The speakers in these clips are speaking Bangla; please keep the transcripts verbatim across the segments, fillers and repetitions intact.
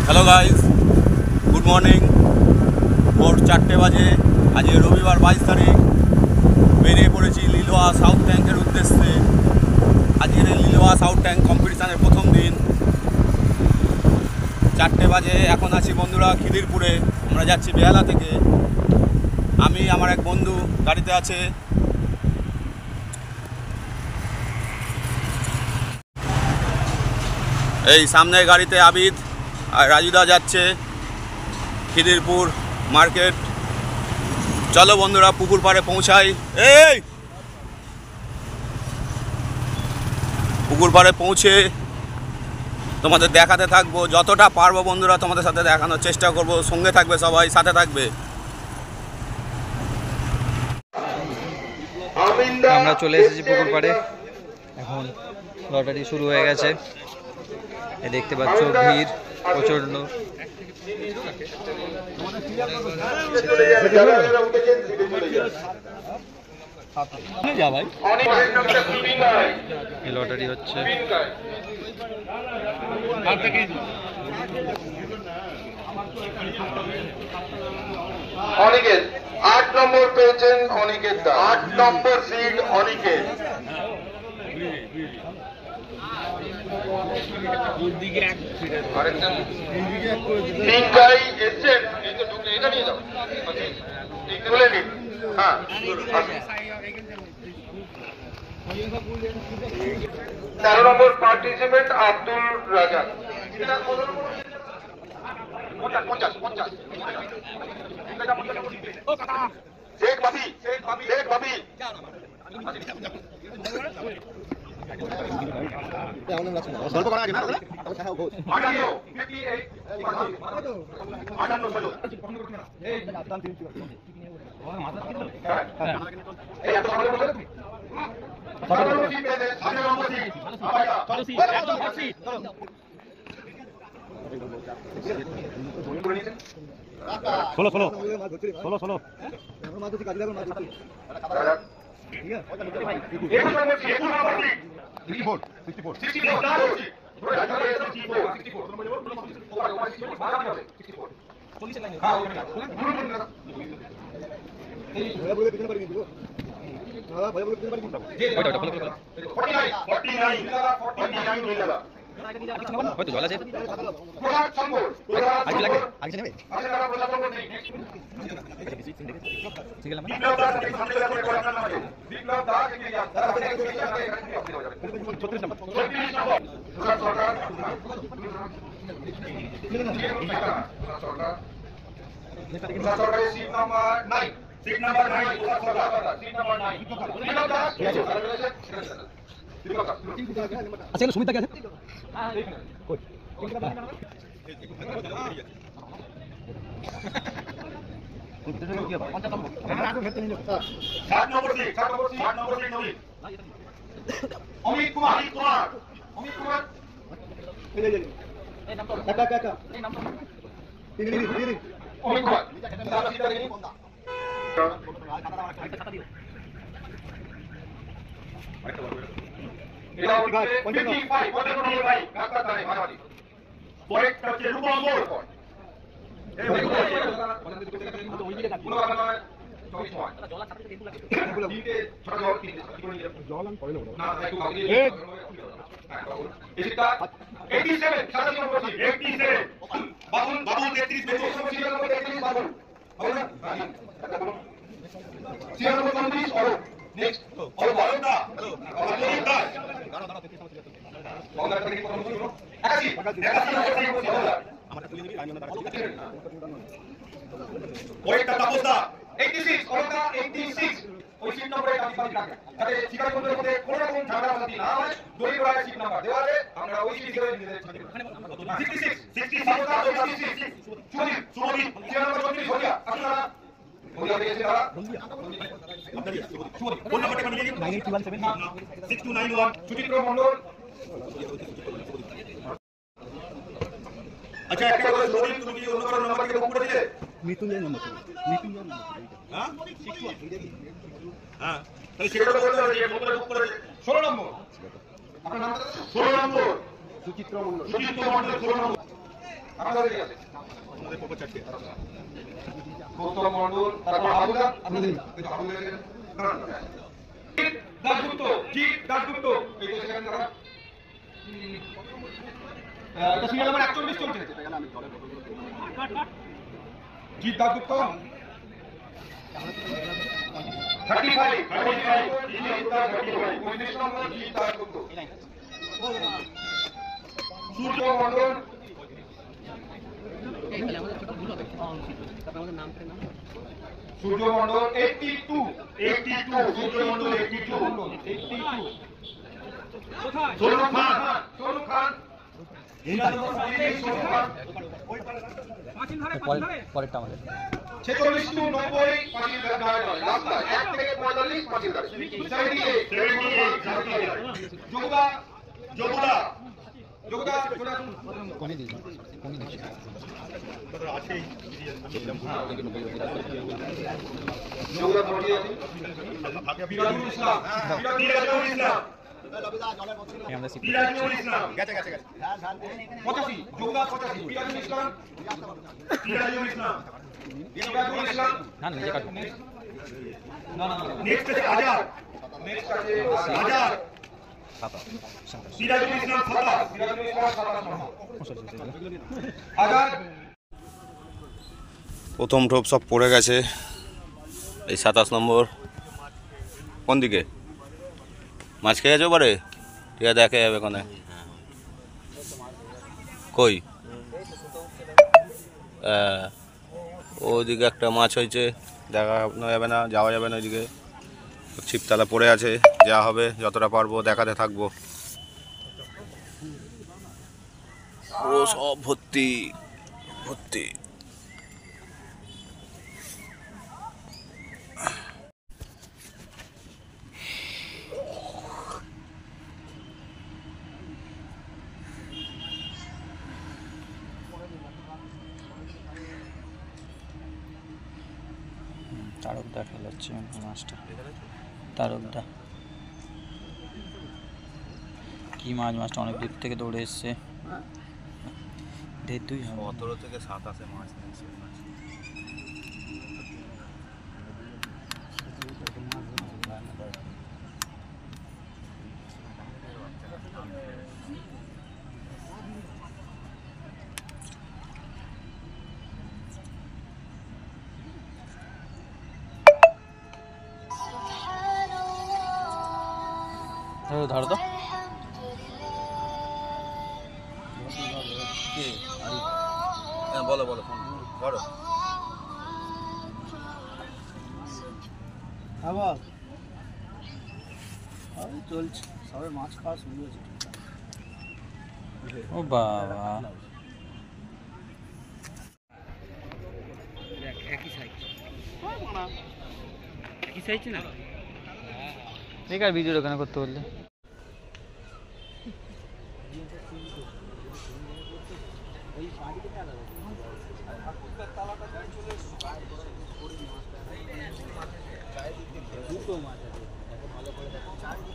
Hello guys, good morning. ভোর চারটে বাজে। আজ রবিবার বাইশ তারিখ। বেরিয়ে পড়েছি লিলুয়া সাউথ ট্যাঙ্কের উদ্দেশ্যে। আজকের এই লিলুয়া সাউথ ট্যাঙ্ক কম্পিটিশানের প্রথম দিন। চারটে বাজে। এখন আছি বন্ধুরা খিদিরপুরে। আমরা যাচ্ছি বেহালা থেকে। আমি আমার এক বন্ধু গাড়িতে আছে। এই সামনে গাড়িতে আবিদ আর রাজুদা যাচ্ছে খিদিরপুর মার্কেট। চলো বন্ধুরা পুকুর পাড়ে পৌঁছাই। এই পুকুর পাড়ে পৌঁছে তোমাদের দেখাতে থাকবো, যতটা পারবো বন্ধুরা তোমাদের সাথে দেখানোর চেষ্টা করব। সঙ্গে থাকবে, সবাই সাথে থাকবে। আমরা চলে এসেছি পুকুর পাড়ে। এখন লটারি শুরু হয়ে গেছে। দেখতে পাচ্ছ ভিড় প্রচন্ড। এই লটারি হচ্ছে। অনিকেত আট নম্বর পেয়েছেন। অনিকেত দা আট নম্বর সিট। অনিকেত পিঙ্কাই এসছেন। এটা নিয়ে যাও, তুলে নিন। হ্যাঁ, তেরো নম্বর পার্টিসিপেন্ট আব্দুল রাজাক। পঞ্চাশ পঞ্চাশ শেখ বাবি শেখ বাবি গল্প করা আটান্ন আটান্ন ষোলো ষোলো ষোলো ষোলো ষোলো হয়তো জল আছে। আচ্ছা সুমিতা কে আছে? অমিত কুমার কুমার অমিত কুমার অমিত কুমার এটা পরেরটা হচ্ছে রূপঙ্কর। পরেরটা তাপসদা छियासी করোনা छियासी ওই সিট নম্বরে কাজ বাকি রাখবেন যাতে শিক্ষার্থীদের মধ্যে কোনো রকম ঝামেলা বাঁধি না হয়। দড়ি করা সিট নাম্বার দেওয়া আছে, আমরা ওই সিট ধরে নিতে ছাত্র छियासठ छियासठ সুমন সুমন ছিয়ানব্বই চৌত্রিশ হলিয়া আপনারা হলিয়া পেয়েছে তারা সুমন ফোন নাম্বারটা নিয়ে নিন nine eight one seven six two nine one Suchitra Mondal. আচ্ছা একটা কথা সুমন, তুমি কি অন্য কারো নাম্বার থেকে বুক করে দিলে? মৃত্যুঞ্জয় নম্বর মৃত্যুঞ্জয় নম্বর হ্যাঁ হ্যাঁ তাহলে সেটা বলতে হবে যে বন্ধুরা বুক করেছে ষোলো নম্বর। আপনার নাম ষোলো নম্বর সুচিত্র মণ্ডল। সুচিত্র মণ্ডল ষোলো নম্বর। আপনাদের কি আছে গৌতম মন্ডল তারপর হাবুদা আপনাদের হাবুদা দাসগুপ্ত জি দাসগুপ্ত এই তো সেখানে তারা এটা সিরিয়াল নাম্বার একচল্লিশ চলছে G Dasgupta thirty five thirty five thirty five পঁয়ত্রিশ number G Dasgupta Surya Mondal Surya Mondal eighty two eighty two Surya Mondal eighty two eighty two Sonu Khan Sonu Khan পরেরটা আমাদের ছেচল্লিশ টু নব্বই পাঁচিল রাস্তা এক থেকে পঁয়তাল্লিশ পাঁচিল যোগদা যোগদা যোগদা কমে দিয়েছি কমে দিচ্ছি যোগদা ভর্তি আছে বিরাজুল ইসলাম বিরাজুল ইসলাম বিরাজুল ইসলাম গেছে গেছে গেছে পঁচাশি যোগদা পঁচাশি বিরাজুল ইসলাম বিরাজুল ইসলাম বিরাজুল ইসলাম না নিজে কাটবো না না নেক্সট আছে আজাদ নেক্সট আছে আজাদ সিরাজুল ইসলাম সাতাশ সিরাজুল ইসলাম সাতাশ আজাদ প্রথম ঢোপ সব পড়ে গেছে। এই সাতাশ নম্বর কোন দিকে মাছ খেয়ে গেছে পারে ঠিক আছে দেখা যাবে কোনে কই ওইদিকে একটা মাছ হয়েছে দেখা যাবে না যাওয়া যাবে না ওইদিকে ছিপতলা পড়ে আছে যা হবে যতটা পারবো দেখাতে থাকবো পুরো সব ভর্তি ভর্তি তারকদা খেলাচ্ছে মাছটা তারকদা কি মাছ মাছটা অনেক দূর থেকে দৌড়ে এসছে দেড় দুই সতেরো থেকে সাতাশে মাছ নিয়েছে ধরো তো বলো বলো ধরো আবার চলছে সবাই মাছ খাওয়া শুরু হয়েছে ও বাবা একই সাইজ একই সাইজ না বেকার ভিডিওটা কেন করতে বললে দুটো মাছ আছে ভালো করে দেখো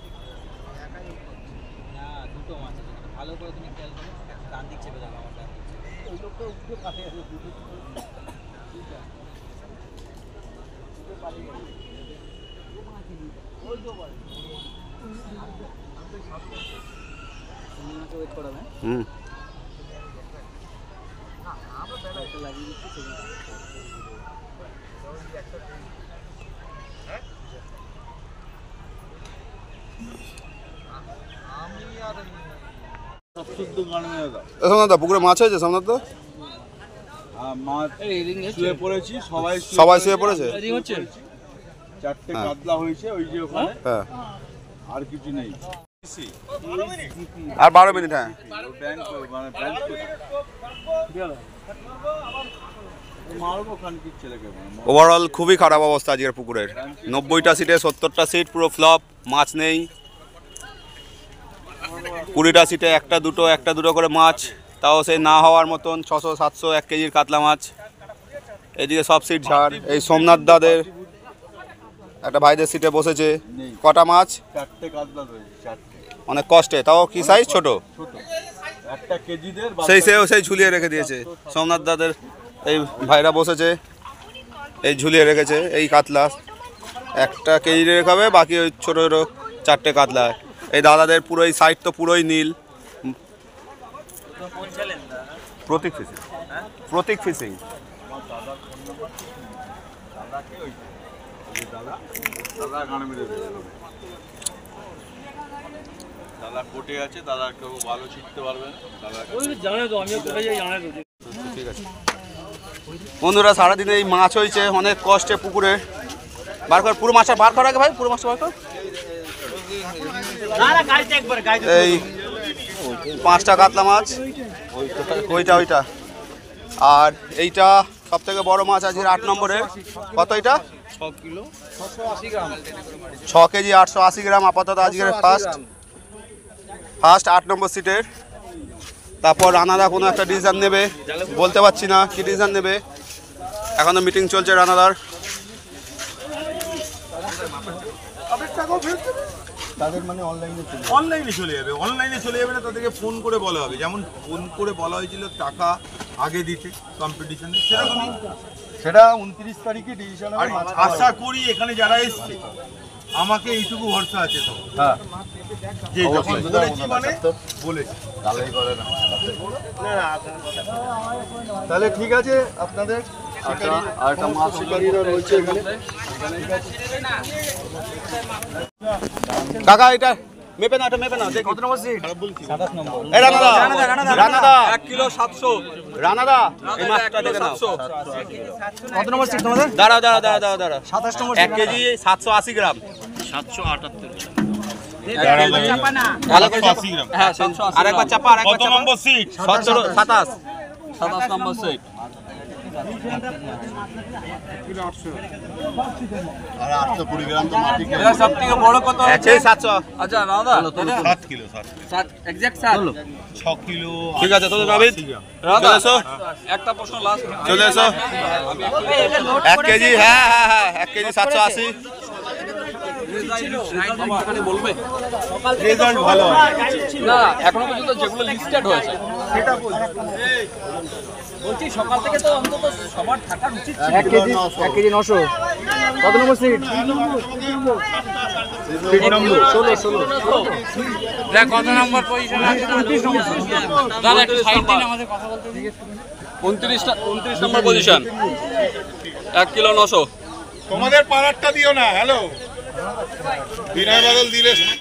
না দুটো মাছ আছে ভালো করে তুমি খেয়াল করো ডান দিক চেপে দেখো আমার ডান দিক ওই লোকটা উঠে কাছে আছে দুটো হুম লাগিয়ে দিচ্ছি সোমনাথ দা পুকুরে মাছ হয়েছে সোমনাথ দা মাছ শুয়ে পড়েছি সবাই সবাই শুয়ে পড়েছে চারটে কাতলা হয়েছে ওই যে ওখানে হ্যাঁ আর কিছু নেই আর বারো মিনিট হ্যাঁ ব্যাংক মানে ব্যাংক মারবো খানকির ছেলেকে ওভারঅল খুবই খারাপ অবস্থা আজকের পুকুরের নব্বইটা সিটে সত্তরটা সিট পুরো ফ্লপ মাছ নেই কুড়িটা সিটে একটা দুটো একটা দুটো করে মাছ তাও সেই না হওয়ার মতন ছশো সাতশো এক কেজির কাতলা মাছ এদিকে সব সিট ঝাড় এই সোমনাথ দাদের একটা ভাইদের সিটে বসেছে কটা মাছ চারটে কাতলা রয়েছে চারটে অনেক কষ্টে তাও কি সাইজ ছোট ছোট একটা কেজিদের সেই সেও সেই ঝুলিয়ে রেখে দিয়েছে সোমনাথ দাদের এই ভাইরা বসেছে, এই ঝুলিয়ে রেখেছে এই কাতলা একটা কেজি রেখাবে, বাকি ওই ছোটো ছোটো চারটে কাতলা। এই দাদাদের পুরো এই সাইড তো পুরোই নীল। প্রতীক ফিশিং, প্রতীক ফিশিং। দাদা গান মেরে দাদা কোটে আছে, দাদা কেউ ভালো শিখতে পারবে না, দাদা ঠিক আছে বন্ধুরা, সারাদিন এই মাছ হয়েছে অনেক কষ্টে পুকুরে। বার কর পুরো মাছটা বার কর আগে ভাই, পুরো মাছটা বার কর। এই পাঁচটা কাতলা মাছ, ওইটা ওইটা আর এইটা সব থেকে বড় মাছ আজকের আট নম্বরের। কত এটা? ছ কিলো ছ কেজি আটশো আশি গ্রাম আপাতত আজকের ফার্স্ট ফার্স্ট আট নম্বর সিটের। তারপর রানাদা কোনো একটা ডিসিশন নেবে, বলতে পারছি না কি ডিসিশন নেবে, এখনো মিটিং চলছে রানাদার। তাদের মানে অনলাইনে চলে অনলাইনে চলে যাবে অনলাইনে চলে যাবে না, তাদেরকে ফোন করে বলা হবে। যেমন ফোন করে বলা হয়েছিল টাকা আগে দিতে কম্পিটিশনে, সেরকমই সেটা উনত্রিশ তারিখে ডিসিশন হবে। আশা করি এখানে যারা এসছে আমাকে এইটুকু ভরসা আছে তো, হ্যাঁ, যে যখন বলেছি মানে বলেছি তাহলেই করে না। তাহলে ঠিক আছে, আপনাদের আর একটা মাছ শিকারীরা রয়েছে এখানে। কাকা এটা মেপে না, এটা মেপে না, দেখি কত নম্বর সিট? সাতাশ নম্বর। এই রানাদা রানাদা এক কিলো সাতশো। রানাদা এই মাছটা দেখে নাও। কত নম্বর সিট তোমাদের? দাঁড়াও দাঁড়াও দাঁড়াও দাঁড়াও দাঁড়াও সাতাশ নম্বর এক কেজি সাতশো আশি গ্রাম। সাতশো আটাত্তর হ্যাঁ, আরেকবার চাপা, আরেকবার কত নম্বর সিট? সতেরো সাতাশ সাতাশ নম্বর সিট। আর আটশো কুড়ি গ্রাম তো মাটি সব থেকে বড় কত? সেই সাতশো। আচ্ছা দাদা সাত কিলো সাত এক্সাক্ট স্যার ছ কিলো। ঠিক আছে, তোদের নাবিদ চলে এসো, একটা প্রশ্ন লাস্ট চলে এসো। এক কেজি, হ্যাঁ হ্যাঁ হ্যাঁ এক কেজি সাতশো আশি। বলবে রেজাল্ট ভালো হয় না এখনো পর্যন্ত যেগুলো লিস্টেড হয়েছে সেটা বলছি, সকাল থেকে তো অন্তত সবার থাকার উচিত ছিল। এক কেজি এক কেজি নশো। কত নম্বর সিট? ষোলো ষোলো। দেখ কত নম্বর পজিশন আছে? দাদা একটু সাইড দিন, আমাদের কথা বলতে দিন। উনত্রিশটা উনত্রিশ নম্বর পজিশন, এক কিলো নশো। তোমাদের পাড়ারটা দিও না। হ্যালো, বিনয় বাদল দিলে